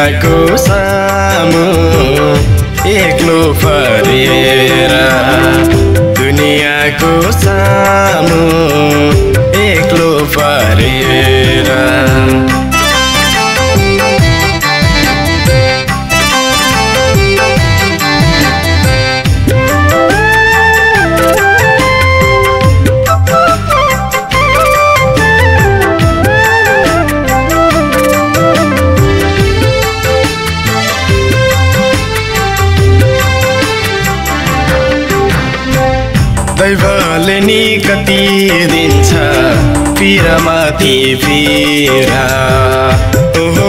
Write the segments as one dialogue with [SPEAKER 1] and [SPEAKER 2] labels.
[SPEAKER 1] दुनियाँको सामु एक्लो फरेर दुनियाँको सामु एक्लो फरेर दैवले नि कति दिन्छ पिरमाथि पिरा ओहो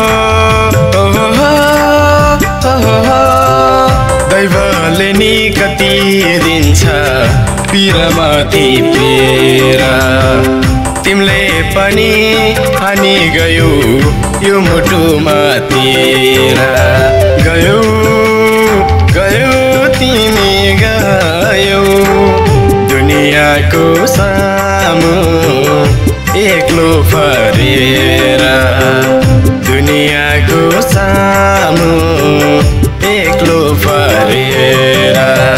[SPEAKER 1] दैवले नि कति दिन्छ पिरमाथि पिरा तिमीले पनि हानि गयौ यो मुटुमा तेरा गयौ गयौ तिमी गयौ दुनियाँको सामु एक्लो फरेर दुनियाँको सामु एक्लो फरेर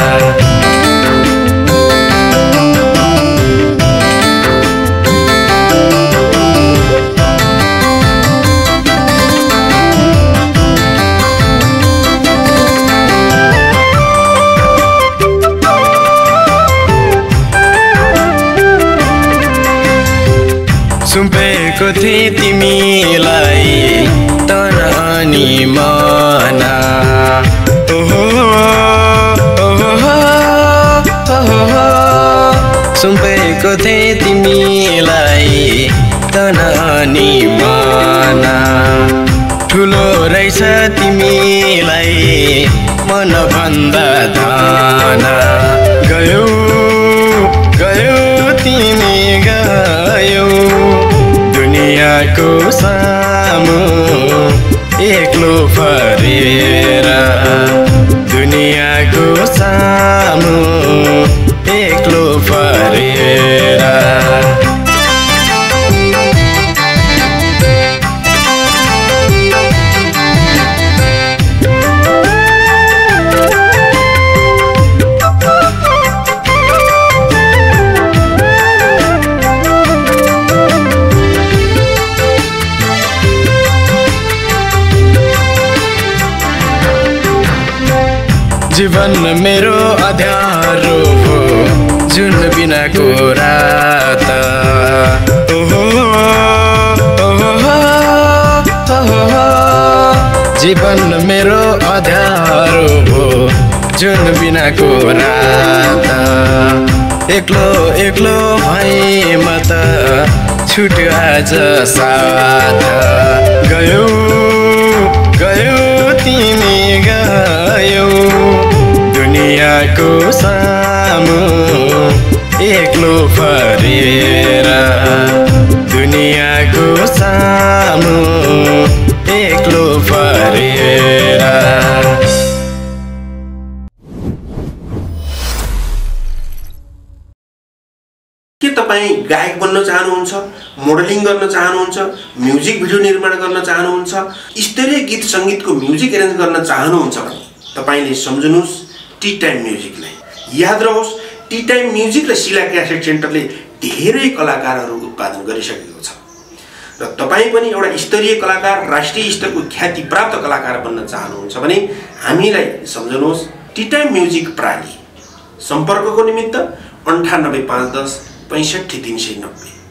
[SPEAKER 1] सुम्पेको थिए तिमीलाई तन अनि मना ओहो सुम्पेको थिए तिमीलाई तन अनि मना ठुलो रहेछ तिमीलाई मन भन्दा धना गयौ गयौ तिमी गयौ दुनियाँको सामु एक्लो फरेर दुनियाँको सामु एक्लो फरेर जीवन मेरो अध्यारो हो जुन बिनाको रात ओहो जीवन मेरो अध्यारो हो जुन बिनाको रात एक्लो एक्लो भए म त छुट्यो आज साथ गयौ गयौ तिमी गयौ दुनियाँको सामु एक्लो फरेर दुनियाँको सामु एक्लो फरेर
[SPEAKER 2] के तपाईं गायक बन्न चाहनुहुन्छ, मोडलिङ गर्न चाहनुहुन्छ, म्युजिक भिडियो निर्माण गर्न चाहनुहुन्छ, स्तरीय गीत संगीतको म्युजिक एरेन्ज गर्न चाहनुहुन्छ भने तपाईले सम्झनुस् टी टाइम म्युजिकलाई। याद रहोस् टी टाइम म्युजिक र शिला क्यासेट सेन्टरले धेरै कलाकारहरू उत्पादन गरिसकेको छ र तपाई पनि एउटा स्तरीय कलाकार, राष्ट्रिय स्तरको ख्याति प्राप्त कलाकार बन्न चाहनुहुन्छ भने हामीलाई सम्झनुस् टी टाइम म्युजिक प्राली। सम्पर्कको निमित्त 98 510 65 390।